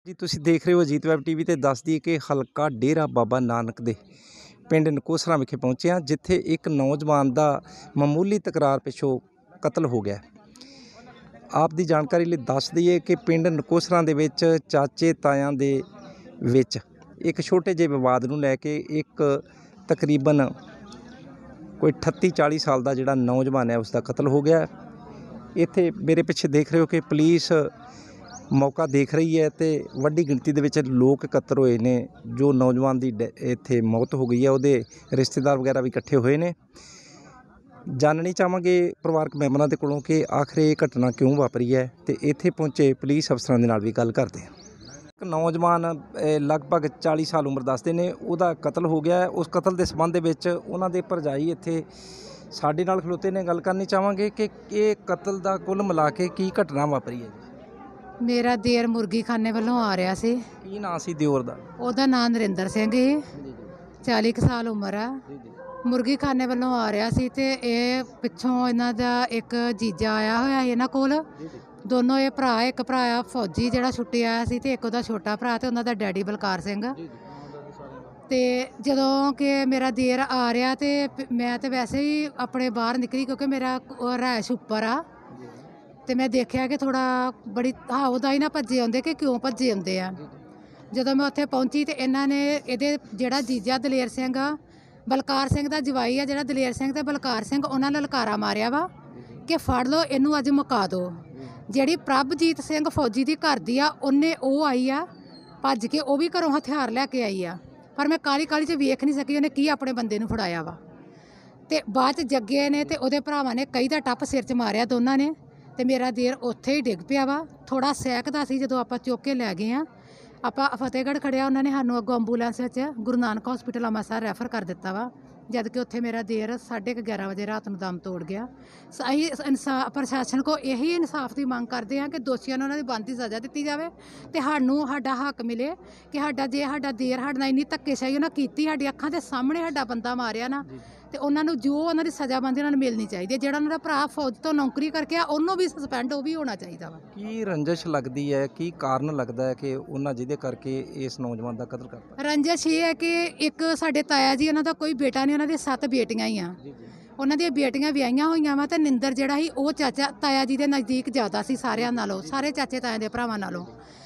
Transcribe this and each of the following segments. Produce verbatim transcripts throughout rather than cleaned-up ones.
ਜੀ ਤੁਸੀਂ ਦੇਖ ਰਹੇ ਹੋ ਅਜੀਤ ਵੈਬ ਟੀਵੀ ਤੇ ਦੱਸ ਦਈਏ ਕਿ ਹਲਕਾ ਡੇਰਾ ਬਾਬਾ ਨਾਨਕ ਦੇ ਪਿੰਡ ਨਕੋਸਰਾ ਵਿਖੇ ਪਹੁੰਚੇ ਹਾਂ, ਜਿੱਥੇ ਇੱਕ ਨੌਜਵਾਨ ਦਾ ਮਾਮੂਲੀ ਤਕਰਾਰ ਪਿੱਛੋਂ ਕਤਲ ਹੋ ਗਿਆ। ਆਪ ਦੀ ਜਾਣਕਾਰੀ ਲਈ ਦੱਸ ਦਈਏ ਕਿ ਪਿੰਡ ਨਕੋਸਰਾ ਦੇ ਵਿੱਚ ਚਾਚੇ ਤਾਇਆਂ ਦੇ ਵਿੱਚ ਇੱਕ ਛੋਟੇ ਜਿਹੇ ਵਿਵਾਦ ਨੂੰ ਲੈ ਕੇ ਇੱਕ ਤਕਰੀਬਨ ਕੋਈ ਅਠੱਤੀ ਚਾਲੀ ਸਾਲ ਦਾ ਜਿਹੜਾ ਨੌਜਵਾਨ ਹੈ ਉਸ ਦਾ ਕਤਲ ਹੋ ਗਿਆ। ਇੱਥੇ ਮੇਰੇ ਪਿੱਛੇ ਦੇਖ ਰਹੇ ਹੋ ਕਿ ਪੁਲਿਸ मौका देख रही है तो वड्डी गिणती दे विच लोग इकट्ठे हुए ने। जो नौजवान की इत्थे मौत हो गई है उहदे रिश्तेदार वगैरह भी इकट्ठे हुए ने। जाननी चाहांगे परिवारक मैंबरां दे कोलों कि आखिर ये घटना क्यों वापरी है, तो इत्थे पहुंचे पुलिस अफसरां दे नाल भी गल करदे हां। एक नौजवान लगभग चाली साल उम्र दसदे ने, उहदा कतल हो गया है। उस कतल के संबंध विच उहनां दे भरजाई इत्थे साडे नाल खलोते ने। गल करनी चाहांगे कि ये कतल दा कुल मिला के की घटना वापरी है। मेरा देर मुर्गी खाने वालों आ रहा सी। की नाम सी दिओर दा? ओहदा नाम नरिंदर सिंह ही, चाली क साल उम्र है। मुर्गी खाने वालों आ रहा सी ते इह पिछों इन्हां दा एक जीजा आया होया ही इन्हां कोल। दोनों ये भरा, एक भरा फौजी जिहड़ा छुट्टी आया सी ते एक उहदा छोटा भरा ते उन्हां दा डैडी बलकार सिंह। ते जदों कि मेरा देर आ रहा ते मैं ते वैसे ही अपने बाहर निकली क्योंकि मेरा रहायश उप्पर आ। तो मैं देखा कि थोड़ा बड़ी हाउदा ही ना भज्जे आते कि क्यों भज्जे आते हैं। जो मैं उत्थे पहुंची तो इन्होंने ये जोड़ा जीजा दलेर सिंह बलकार सिंह का जवाई है, जोड़ा दलेर सिंह तो बलकार सिंह, उन्होंने ललकारा मारिया वा कि फड़ लो इनू अज मुका दो। जी प्रभजीत सिंह फौजी की घर दी आ, उन्हें वो आई आ भज के, वो भी घरों हथियार लैके आई आ, पर मैं काली काली च वेख नहीं सकी उन्हें की अपने बंदे नू फड़ाया वा। तो बाद जग्गे ने तो उहदे भरावां ने कई दा टप सिर च मारिया दोनों ने। तो मेरा देर उत्थे ही डिग पिया वा। थोड़ा सैकदा सी जदों आपां चुक के लै गए हाँ। आपां फतेहगढ़ खड़िया, उन्होंने सानूं अगों अंबूलेंस गुरु नानक हॉस्पिटल अमृतसर रैफर कर दिता वा। जबकि उत्थे मेरा देर साढ़े क ग्यारह बजे रात नूं दम तोड़ गया। असीं इंसाफ प्रशासन को यही इंसाफ की मंग करते हैं कि दोषियों नूं उन्हां दी बनदी सज़ा दित्ती जावे ते सानूं साडा हक मिले कि साडा जे साडा देर साडे नाल इन्नी धक्केशाही उन्हां कीती, साडी अखां दे सामने साडा बंदा मारिया ना, तो उन्होंने जो उन्होंने सज़ा बनती उन्होंने मिलनी चाहिए। जो उन्होंने भरा फौज तो नौकरी करके उन्होंने भी सस्पेंड वो भी होना चाहिए वा। की रंजिश लगती है, की कारण लगता है कि उन्होंने जिहदे करके इस नौजवान का कतल करता? रंजिश ये है कि एक साडे ताया जी उन्हों का कोई बेटा नहीं, उन्होंने सत्त बेटियां ही आ। उन्होंने बेटियां विआहियां होईयां वा। तो निंदर जिहड़ा ही वो चाचा ताया जी के नज़दीक ज़्यादा सी सारियां नालों, सारे चाचे ताए दे भरावां नालों।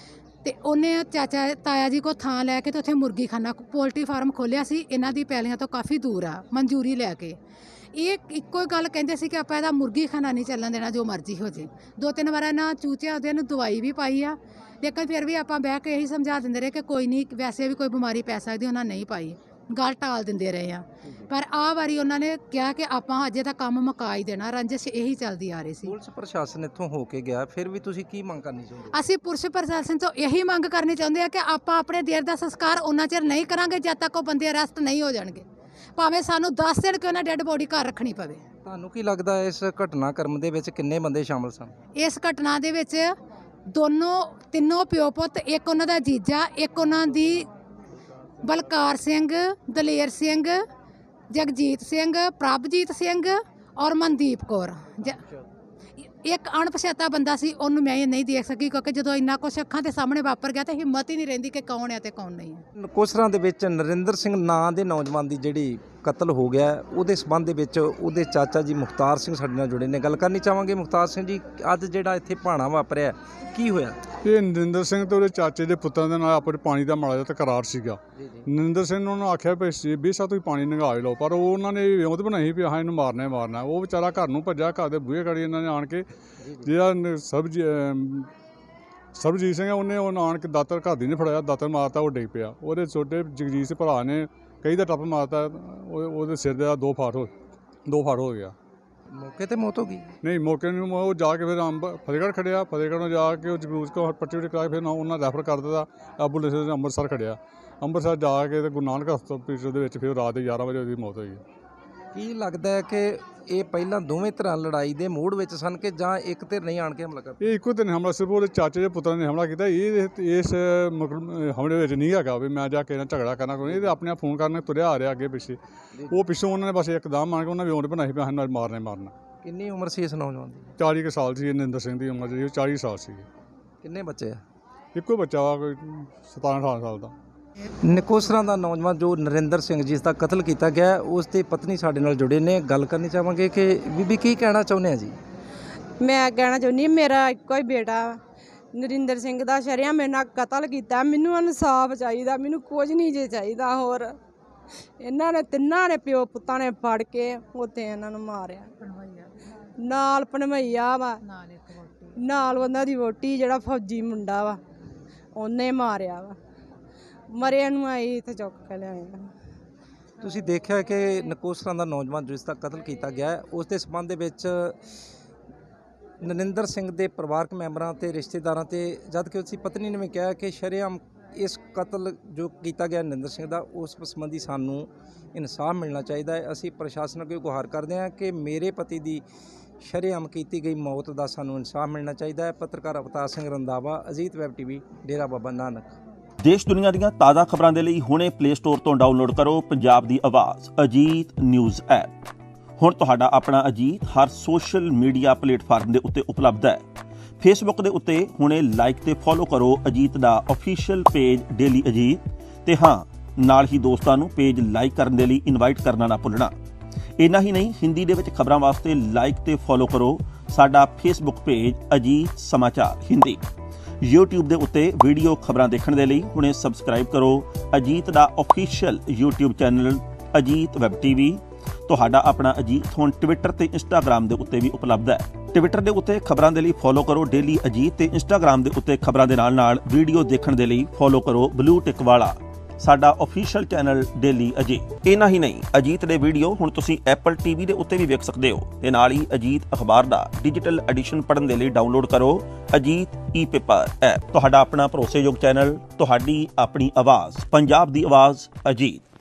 तो उन्हें चाचा ताया जी को थां लैके तो उत्थे मुर्गी खाना पोल्ट्री फार्म खोलिया सी। इन्हां दी पैलियां तो काफ़ी दूर आ, मंजूरी लैके ये इक्को गल कहते सी कि आप इहदा मुर्गी खाना नहीं चलन देना, जो मर्जी हो जाए। दो तीन बार ना चूचिया उहदे नूं दवाई भी पाई आ, लेकिन फिर भी आप बह के यही समझा देंदे रहे कि कोई नहीं, वैसे भी कोई बीमारी पै सकदी, उन्होंने नहीं पाई, गल टाल देंदे रहे हैं। पर आ वारी उन्होंने कहा कि आप अजे तक काम मुका ही देना। रंजिश यही चलती आ रही सी। पुलिस प्रशासन इत्थों हो के गया, फिर भी तुसीं की मंग करनी चाहुंदे? असीं पुलिस प्रशासन तो यही मंग करनी चाहुंदे हैं कि आप अपने देर का संस्कार उन्ना चिर नहीं करांगे जद तक वो बंदे अरेस्ट नहीं हो जाणगे, भावें सानूं दस दिन कि उन्हें डैड बॉडी घर रखनी पवे। तुहानूं की लगदा इस घटनाक्रम दे विच किन्ने बंदे शामिल सन? इस घटना दे विच दोनों तीनों प्यो पुत, एक उन्हां दा जीजा, एक उन्हां दी बलकार सिंह, दलेर सिंह, जगजीत सिंह, प्रभजीत सिंह और मनदीप कौर। एक अणपछाता बंदा सी, उन्होंने मैं नहीं देख सकी क्योंकि जो इन्ना कुछ अखां दे सामने वापर गया तो हिम्मत ही नहीं रहिंदी कि कौन है तो कौन नहीं है। नकोसरा दे विच नरिंदर सिंह नां दे नौजवान की जिहड़ी कतल हो गया, उहदे संबंध दे विच उहदे चाचा जी मुख्तार सिंह साडे नाल जुड़े ने। गल करनी चाहांगे मुख्तार सिंह जी, अज जिहड़ा इत्थे भाणा वापरिया की होया? ये नरिंदर सिंह तो चाचे के पुत्रों के नाल अपने पानी का माड़ा जिहा तकरार सीगा। नरिंदर सिंह ने उन्होंने आख्या भी बेशक तुसीं पानी नंगा लो, पर उन्होंने विਉਂਤ बनाई भी अं इन्हूं मारना ही मारना। वो बेचारा घर नूं भज्जा, घर के बूहे गड़ी इन्होंने आण के जिहड़ा सबजी सरबजीत सिंह उन्हें उन्हें आण के दातर घर दी नहीं फड़ाया, दातर मारता, वो डिग पिया। वो छोटे जगजीत भरा ने कई का टप मारता, वो सिर का दो फाट हो दो फाट हो गया। मौके ते मौत हो गई? नहीं, मौके वो जाके फिर अंब फतेहगढ़ खड़िया, फतेहगढ़ जाके जगरूस को पट्टी वट्टी करा फिर उन्हें रैफर कर दिता एंबूलेंस अमृतसर खड़िया। अमृतसर जाके गुरु नानक हॉस्पिटल के फिर रात ग्यारह बजे उसकी मौत हुई। की लगता है कि ये पहला दोवें तरह लड़ाई के मूड में सन कि जां एक धिर नहीं आण के हमला कर? ये इक्को धिर ने हमला, सिर्फ वो चाचे के पुत्रों ने हमला किया। ये इस हमले में नहीं है भी मैं जाके झगड़ा करना कोई, ये अपने फोन करने तुरया आ रहा अगे पिछे। वो पिछों उन्होंने बस एकदम मान के उन्हें विਉਂਤ बनाई भी अं मारना ही मारना। कितनी उम्र सी इस नौजवान की? चाली के साल से नरिंदर सिंह की उम्र जी चाली साल सी। किन्ने बच्चे? ਇੱਕੋ ਬੱਚਾ ਵਾ ਕੋਈ ਸਤਾਰਾਂ ਅਠਾਰਾਂ ਸਾਲ ਦਾ। ਨਕੋਸਰਾਂ ਦਾ ਨੌਜਵਾਨ ਜੋ ਨਰਿੰਦਰ ਸਿੰਘ ਜਿਸ ਦਾ ਕਤਲ ਕੀਤਾ ਗਿਆ, ਉਸ ਦੀ ਪਤਨੀ ਸਾਡੇ ਨਾਲ ਜੁੜੇ ਨੇ। ਗੱਲ ਕਰਨੀ ਚਾਹਾਂਗੇ ਕਿ ਬੀਬੀ ਕੀ ਕਹਿਣਾ ਚਾਹੁੰਦੇ ਆ ਜੀ? ਮੈਂ ਕਹਿਣਾ ਚਾਹੁੰਦੀ ਮੇਰਾ ਇੱਕੋ ਹੀ ਬੇਟਾ ਨਰਿੰਦਰ ਸਿੰਘ ਦਾ ਸ਼ਰੇਆਮ ਮੇਰੇ ਨਾਲ ਕਤਲ ਕੀਤਾ। ਮੈਨੂੰ ਇਨਸਾਫ ਚਾਹੀਦਾ, ਮੈਨੂੰ ਕੁਝ ਨਹੀਂ ਜੇ ਚਾਹੀਦਾ ਹੋਰ। ਇਹਨਾਂ ਨੇ ਤਿੰਨਾਂ ਨੇ ਪਿਓ ਪੁੱਤਾਂ ਨੇ ਫੜ ਕੇ ਉੱਥੇ ਇਹਨਾਂ ਨੂੰ ਮਾਰਿਆ, ਨਾਲ ਭਣਵਈਆ ਵਾ, ਨਾਲ ਉਹਨਾਂ ਦੀ ਵੋਟੀ ਜਿਹੜਾ ਫੌਜੀ ਮੁੰਡਾ ਵਾ ਉਹਨੇ ਮਾਰਿਆ ਵਾ। ਮਰਿਆ ਨੂੰ ਆਈ ਇੱਥੇ ਚੁੱਕ ਕੇ ਲਿਆਏ। ਤੁਸੀਂ ਦੇਖਿਆ ਕਿ ਨਕੋਸਰਾਂ ਦਾ ਨੌਜਵਾਨ ਜਿਸ ਦਾ ਕਤਲ ਕੀਤਾ ਗਿਆ, ਉਸ ਦੇ ਸੰਬੰਧ ਦੇ ਵਿੱਚ ਨਰਿੰਦਰ ਸਿੰਘ ਦੇ ਪਰਿਵਾਰਕ ਮੈਂਬਰਾਂ ਤੇ ਰਿਸ਼ਤੇਦਾਰਾਂ ਤੇ ਜਦ ਕਿ ਉਸਦੀ ਪਤਨੀ ਨੇ ਵੀ ਕਿਹਾ ਕਿ ਸ਼ਰੇਆਮ ਇਸ ਕਤਲ ਜੋ ਕੀਤਾ ਗਿਆ ਨਰਿੰਦਰ ਸਿੰਘ ਦਾ, ਉਸ ਸੰਬੰਧੀ ਸਾਨੂੰ ਇਨਸਾਫ ਮਿਲਣਾ ਚਾਹੀਦਾ ਹੈ। ਅਸੀਂ ਪ੍ਰਸ਼ਾਸਨ ਅੱਗੇ ਗੁਹਾਰ ਕਰਦੇ ਹਾਂ ਕਿ ਮੇਰੇ ਪਤੀ ਦੀ ਸ਼ਰੇਆਮ ਕੀਤੀ ਗਈ ਮੌਤ ਦਾ ਸਾਨੂੰ ਇਨਸਾਫ ਮਿਲਣਾ ਚਾਹੀਦਾ ਹੈ। ਪੱਤਰਕਾਰ ਅਵਤਾਰ ਸਿੰਘ ਰੰਧਾਵਾ, ਅਜੀਤ ਵੈਬ ਟੀਵੀ, ਡੇਰਾ ਬਾਬਾ ਨਾਨਕ। ਦੇਸ਼ ਦੁਨੀਆ ਦੀਆਂ ਤਾਜ਼ਾ ਖਬਰਾਂ ਦੇ ਲਈ ਹੁਣੇ ਪਲੇ ਸਟੋਰ ਤੋਂ ਡਾਊਨਲੋਡ ਕਰੋ ਪੰਜਾਬ ਦੀ ਆਵਾਜ਼ ਅਜੀਤ ਨਿਊਜ਼ ਐਪ। ਹੁਣ ਤੁਹਾਡਾ ਆਪਣਾ ਅਜੀਤ ਹਰ ਸੋਸ਼ਲ ਮੀਡੀਆ ਪਲੇਟਫਾਰਮ ਦੇ ਉੱਤੇ ਉਪਲਬਧ ਹੈ। ਫੇਸਬੁੱਕ ਦੇ ਉੱਤੇ ਹੁਣੇ ਲਾਈਕ ਤੇ ਫੋਲੋ ਕਰੋ ਅਜੀਤ ਦਾ ਅਫੀਸ਼ੀਅਲ ਪੇਜ ਡੇਲੀ ਅਜੀਤ, ਤੇ ਹਾਂ ਨਾਲ ਹੀ ਦੋਸਤਾਂ ਨੂੰ ਪੇਜ ਲਾਈਕ ਕਰਨ ਦੇ ਲਈ ਇਨਵਾਈਟ ਕਰਨਾ ਨਾ ਭੁੱਲਣਾ। ਇੰਨਾ ਹੀ ਨਹੀਂ, ਹਿੰਦੀ ਦੇ ਵਿੱਚ ਖਬਰਾਂ ਵਾਸਤੇ ਲਾਈਕ ਤੇ ਫੋਲੋ ਕਰੋ ਸਾਡਾ ਫੇਸਬੁੱਕ ਪੇਜ ਅਜੀਤ ਸਮਾਚਾਰ ਹਿੰਦੀ। YouTube ਦੇ ਉੱਤੇ ਵੀਡੀਓ ਖਬਰਾਂ ਦੇਖਣ ਦੇ ਲਈ ਹੁਣੇ ਸਬਸਕ੍ਰਾਈਬ ਕਰੋ ਅਜੀਤ ਦਾ official YouTube channel Ajit web TV. ਤੁਹਾਡਾ ਆਪਣਾ ਅਜੀਤ ਹੁਣ ਟਵਿੱਟਰ ਤੇ ਇੰਸਟਾਗ੍ਰਾਮ ਦੇ ਉੱਤੇ ਵੀ ਉਪਲਬਧ ਹੈ। ਟਵਿੱਟਰ ਦੇ ਉੱਤੇ ਖਬਰਾਂ ਦੇ ਲਈ ਫੋਲੋ ਕਰੋ ਡੇਲੀ ਅਜੀਤ, ਤੇ ਇੰਸਟਾਗ੍ਰਾਮ ਦੇ ਉੱਤੇ ਖਬਰਾਂ ਦੇ ਨਾਲ ਨਾਲ ਵੀਡੀਓ ਦੇਖਣ ਦੇ ਲਈ ਫੋਲੋ ਕਰੋ ਬਲੂ ਟਿਕ ਵਾਲਾ ਸਾਡਾ ਅਫੀਸ਼ੀਅਲ ਚੈਨਲ ਡੇਲੀ ਅਜੀਤ। ਇੰਨਾ ਹੀ ਨਹੀਂ, ਅਜੀਤ ਦੇ ਵੀਡੀਓ ਹੁਣ ਤੁਸੀਂ ਐਪਲ ਟੀਵੀ ਦੇ ਉੱਤੇ ਵੀ ਵੇਖ ਸਕਦੇ ਹੋ, ਤੇ ਨਾਲ ਹੀ ਅਜੀਤ ਅਖਬਾਰ ਦਾ ਡਿਜੀਟਲ ਐਡੀਸ਼ਨ ਪੜ੍ਹਨ ਦੇ ਲਈ ਡਾਊਨਲੋਡ ਕਰੋ ਅਜੀਤ ਈ ਪੇਪਰ ਐਪ। ਤੁਹਾਡਾ ਆਪਣਾ ਭਰੋਸੇਯੋਗ ਚੈਨਲ, ਤੁਹਾਡੀ ਆਪਣੀ ਆਵਾਜ਼, ਪੰਜਾਬ ਦੀ ਆਵਾਜ਼ ਅਜੀਤ।